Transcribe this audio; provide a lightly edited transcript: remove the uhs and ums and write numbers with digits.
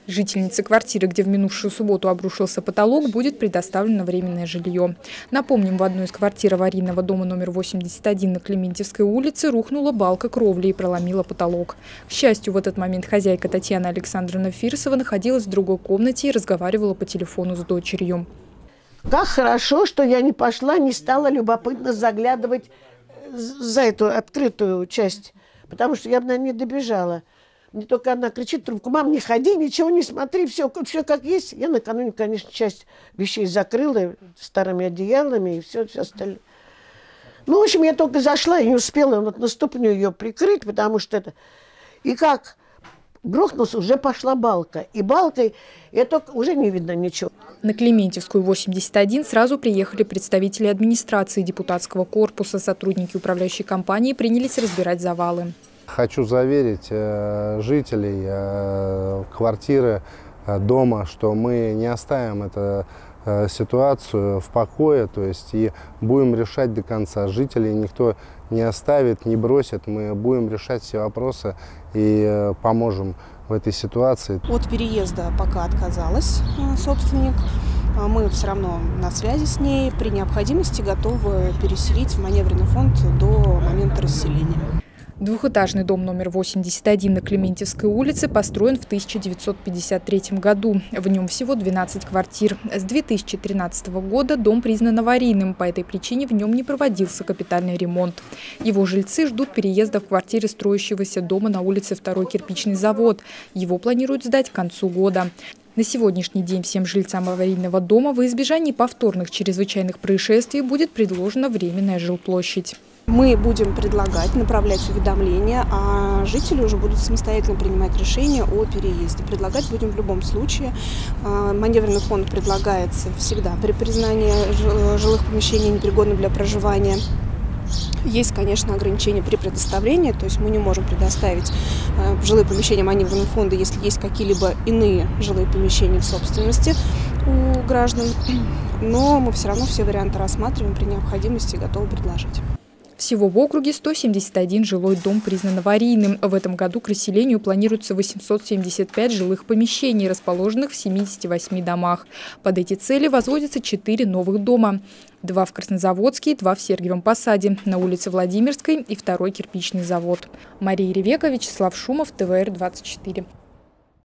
Жительнице квартиры, где в минувшую субботу обрушился потолок, будет предоставлено временное жилье. Напомним, в одной из квартир аварийного дома номер 81 на Клементьевской улице рухнула балка кровли и проломила потолок. К счастью, в этот момент хозяйка Татьяна Александровна Фирсова находилась в другой комнате и разговаривала по телефону с дочерью. Как хорошо, что я не пошла, не стала любопытно заглядывать за эту открытую часть, потому что я бы, наверное, не добежала. Мне только она кричит в трубку: «Мам, не ходи, ничего не смотри, все как есть». Я накануне, конечно, часть вещей закрыла старыми одеялами и все остальное. Ну, в общем, я только зашла и не успела вот на ступню ее прикрыть, потому что это... И как грохнулся, уже пошла балка. И балкой это уже не видно ничего. На Клементьевскую 81 сразу приехали представители администрации депутатского корпуса. Сотрудники управляющей компании принялись разбирать завалы. Хочу заверить жителей квартиры, дома, что мы не оставим эту ситуацию в покое, то есть и будем решать до конца. Жителей никто не оставит, не бросит. Мы будем решать все вопросы и поможем в этой ситуации. От переезда пока отказалась собственник. Мы все равно на связи с ней. При необходимости готовы переселить в маневренный фонд до момента расселения. Двухэтажный дом номер 81 на Клементьевской улице построен в 1953 году. В нем всего 12 квартир. С 2013 года дом признан аварийным. По этой причине в нем не проводился капитальный ремонт. Его жильцы ждут переезда в квартиры строящегося дома на улице 2-й кирпичный завод. Его планируют сдать к концу года. На сегодняшний день всем жильцам аварийного дома во избежание повторных чрезвычайных происшествий будет предложена временная жилплощадь. Мы будем предлагать, направлять уведомления, а жители уже будут самостоятельно принимать решение о переезде. Предлагать будем в любом случае. Маневренный фонд предлагается всегда при признании жилых помещений непригодным для проживания. Есть, конечно, ограничения при предоставлении, то есть мы не можем предоставить жилые помещения маневренного фонда, если есть какие-либо иные жилые помещения в собственности у граждан. Но мы все равно все варианты рассматриваем, при необходимости готовы предложить. Всего в округе 171 жилой дом признан аварийным. В этом году к расселению планируется 875 жилых помещений, расположенных в 78 домах. Под эти цели возводятся 4 новых дома. 2 в Краснозаводске, 2 в Сергиевом Посаде, на улице Владимирской и 2-й кирпичный завод. Мария Ревека, Вячеслав Шумов, ТВР-24.